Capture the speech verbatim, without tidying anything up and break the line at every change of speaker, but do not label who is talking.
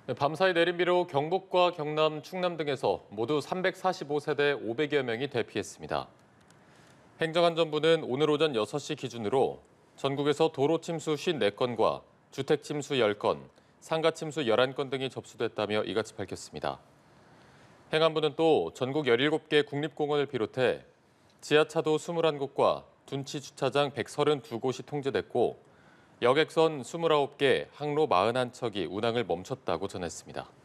네, 밤사이 내린 비로 경북과 경남, 충남 등에서 모두 삼백사십오 세대 오백여 명이 대피했습니다. 행정안전부는 오늘 오전 여섯 시 기준으로 전국에서 도로 침수 오십사 건과 주택 침수 십 건, 상가 침수 열한 건 등이 접수됐다며 이같이 밝혔습니다. 행안부는 또 전국 열일곱 개 국립공원을 비롯해 지하차도 이십일 곳과 둔치 주차장 백삼십이 곳이 통제됐고 여객선 이십구 개, 항로 사십일 척이 운항을 멈췄다고 전했습니다.